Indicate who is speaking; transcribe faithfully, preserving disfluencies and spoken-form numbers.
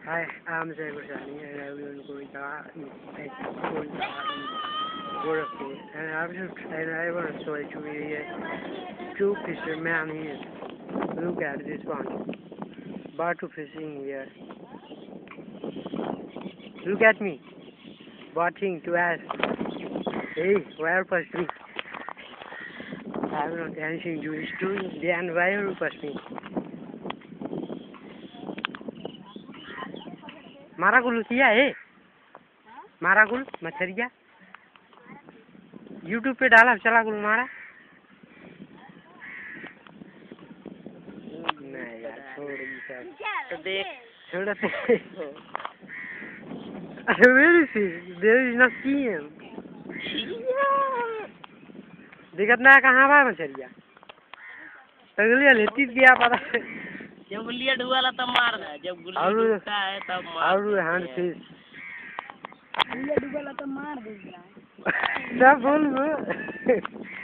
Speaker 1: Hi, I'm sacredsahani and I will go to Koradikla, and I will and I want to show you a two fisher man here. Look at this one. Batu fishing here. Look at me. Watching to ask. Hey, where was me? I'm not anything to do. Then where was me? मारा गुल किया है मारा गुल मछरिया YouTube पे डाला चला गुल मारा नहीं यार छोड़ तो देख छोड़ अरे very see there is not seen दिक्कत ना कहाँ बा मछरिया तगलिया लेती गया पता
Speaker 2: जब गुल्लिया डुबाला तब मार दे जब गुल्लिया डूबता है तब मार
Speaker 1: और हैंड फिश
Speaker 2: गुल्लिया डुबाला तब मार दे
Speaker 1: सब बोल